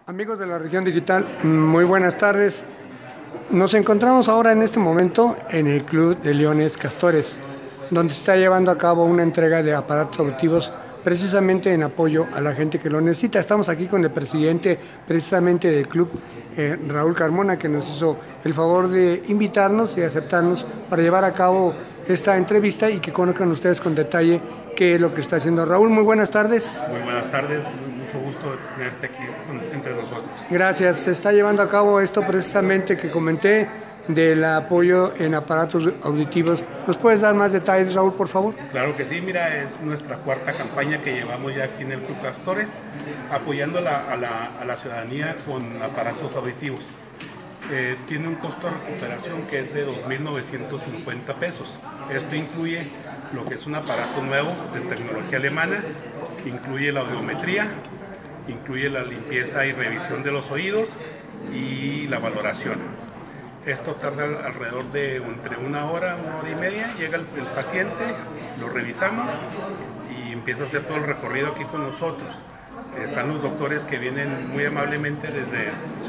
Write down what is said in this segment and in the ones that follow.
Amigos de la región digital, muy buenas tardes. Nos encontramos ahora en este momento en el Club de Leones Castores, donde se está llevando a cabo una entrega de aparatos auditivos precisamente en apoyo a la gente que lo necesita. Estamos aquí con el presidente precisamente del club, Raúl Carmona, que nos hizo el favor de invitarnos y aceptarnos para llevar a cabo esta entrevista y que conozcan ustedes con detalle qué es lo que está haciendo. Raúl, muy buenas tardes. Muy buenas tardes, mucho gusto de tenerte aquí entre nosotros. Gracias. Se está llevando a cabo esto precisamente que comenté del apoyo en aparatos auditivos. ¿Nos puedes dar más detalles, Raúl, por favor? Claro que sí, mira, es nuestra cuarta campaña que llevamos ya aquí en el Club Castores, apoyando a la ciudadanía con aparatos auditivos. Tiene un costo de recuperación que es de 2.950 pesos. Esto incluye lo que es un aparato nuevo de tecnología alemana, incluye la audiometría, incluye la limpieza y revisión de los oídos y la valoración. Esto tarda alrededor de entre una hora y media. Llega el paciente, lo revisamos y empieza a hacer todo el recorrido aquí con nosotros. Están los doctores que vienen muy amablemente desde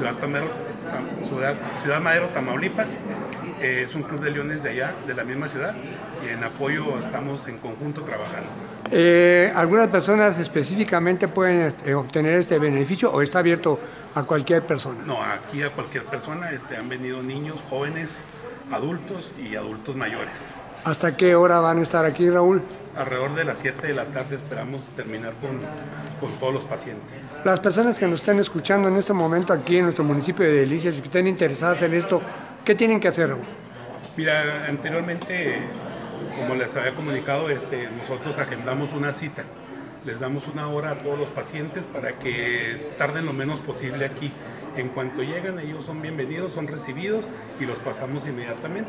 Ciudad Madero, Tamaulipas. Es un club de leones de allá, de la misma ciudad, y en apoyo estamos en conjunto trabajando. ¿Algunas personas específicamente pueden obtener este beneficio o está abierto a cualquier persona? No, aquí a cualquier persona. Han venido niños, jóvenes, adultos y adultos mayores. ¿Hasta qué hora van a estar aquí, Raúl? Alrededor de las 7 de la tarde esperamos terminar con todos los pacientes. Las personas que nos estén escuchando en este momento aquí en nuestro municipio de Delicias y que estén interesadas en esto, ¿qué tienen que hacer, Raúl? Mira, anteriormente, como les había comunicado, nosotros agendamos una cita. Les damos una hora a todos los pacientes para que tarden lo menos posible aquí. En cuanto llegan, ellos son bienvenidos, son recibidos y los pasamos inmediatamente.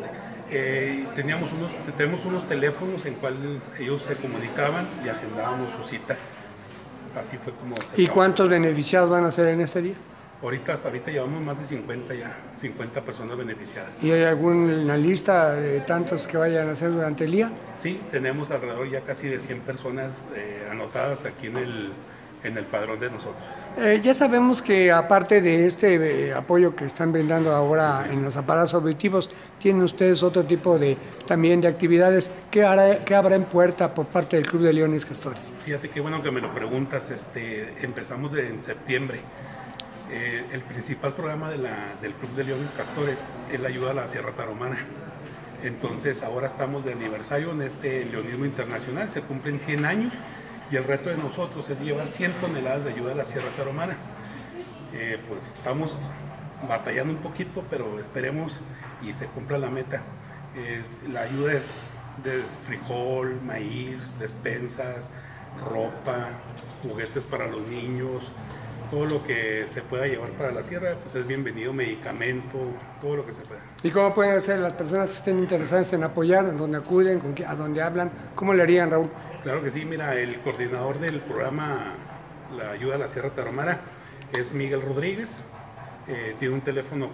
Tenemos unos teléfonos en cuales ellos se comunicaban y agendábamos su cita. Así fue como se ¿Y cuántos beneficiados van a ser en este día? Hasta ahorita llevamos más de 50 personas beneficiadas. ¿Y hay alguna lista de tantos que vayan a hacer durante el día? Sí, tenemos alrededor ya casi de 100 personas anotadas aquí en el padrón de nosotros. Ya sabemos que aparte de este apoyo que están brindando ahora en los aparatos auditivos, tienen ustedes otro tipo también de actividades. ¿Qué habrá en puerta por parte del Club de Leones Castores? Fíjate qué bueno que me lo preguntas. Empezamos en septiembre. El principal programa del Club de Leones Castores es la ayuda a la Sierra Tarahumara. Entonces ahora estamos de aniversario en este leonismo internacional, se cumplen 100 años y el reto de nosotros es llevar 100 toneladas de ayuda a la Sierra Tarahumara. Pues estamos batallando un poquito, pero esperemos y se cumpla la meta. La ayuda es de frijol, maíz, despensas, ropa, juguetes para los niños. Todo lo que se pueda llevar para la sierra, pues es bienvenido, medicamento, todo lo que se pueda. ¿Y cómo pueden hacer las personas que estén interesadas en apoyar, en dónde acuden, a dónde hablan? ¿Cómo le harían, Raúl? Claro que sí, mira, el coordinador del programa La Ayuda a la Sierra Tarahumara es Miguel Rodríguez. Tiene un teléfono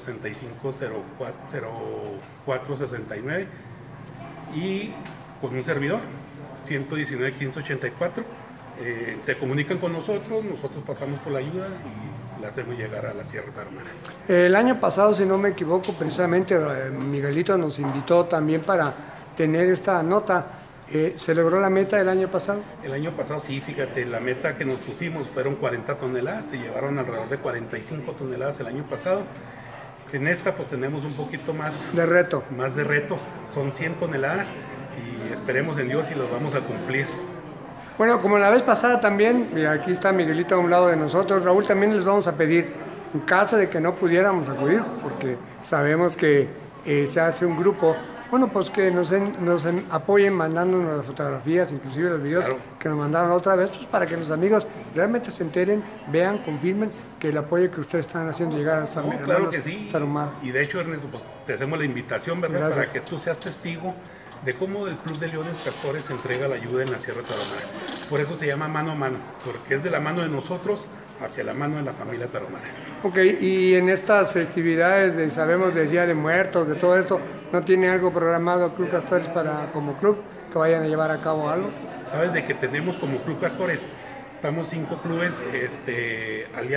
465-0469 y con un servidor, 119-1584. Se comunican con nosotros pasamos por la ayuda y la hacemos llegar a la Sierra Tarahumara. El año pasado, si no me equivoco, precisamente Miguelito nos invitó también para tener esta nota. ¿Se logró la meta el año pasado? El año pasado sí, fíjate, la meta que nos pusimos fueron 40 toneladas, se llevaron alrededor de 45 toneladas el año pasado. En esta pues tenemos un poquito más de reto. Son 100 toneladas y esperemos en Dios y los vamos a cumplir. Bueno, como la vez pasada también, mira, aquí está Miguelito a un lado de nosotros. Raúl, también les vamos a pedir, en caso de que no pudiéramos acudir, porque sabemos que se hace un grupo, bueno, pues que nos apoyen mandándonos las fotografías, inclusive los videos claro, que nos mandaron otra vez, pues para que los amigos realmente se enteren, vean, confirmen que el apoyo que ustedes están haciendo llegar a los hermanos claro que sí. Tarahumara. Y de hecho, Ernesto, pues te hacemos la invitación, ¿verdad? Gracias. Para que tú seas testigo de cómo el Club de Leones Castores entrega la ayuda en la Sierra Tarahumara. Por eso se llama mano a mano, porque es de la mano de nosotros hacia la mano de la familia Tarahumara. Ok, y en estas festividades, sabemos del Día de Muertos, de todo esto, ¿no tiene algo programado Club Castores como club que vayan a llevar a cabo algo? Sabes de que tenemos como Club Castores, estamos 5 clubes aliados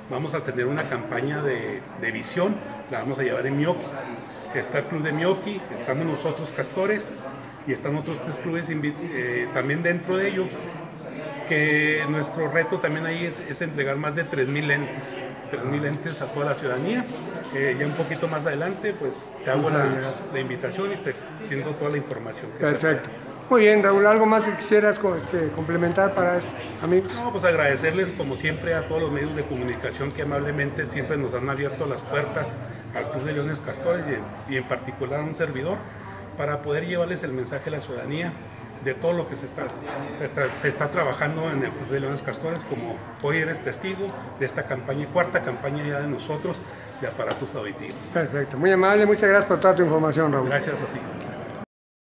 vamos a tener una campaña de visión, la vamos a llevar en Mioqui. Está el club de Mioqui, estamos nosotros Castores y están otros 3 clubes también dentro de ellos, que nuestro reto también ahí es entregar más de 3,000 lentes a toda la ciudadanía. Ya un poquito más adelante pues te hago la invitación y te extiendo toda la información. Perfecto. Muy bien, Raúl, ¿algo más que quisieras complementar para esto, amigo? No, pues agradecerles como siempre a todos los medios de comunicación que amablemente siempre nos han abierto las puertas al Club de Leones Castores y en particular a un servidor para poder llevarles el mensaje a la ciudadanía de todo lo que se está trabajando en el Club de Leones Castores, como hoy eres testigo de esta campaña, 4ª campaña ya de nosotros de aparatos auditivos. Perfecto, muy amable, muchas gracias por toda tu información, Raúl. Gracias a ti.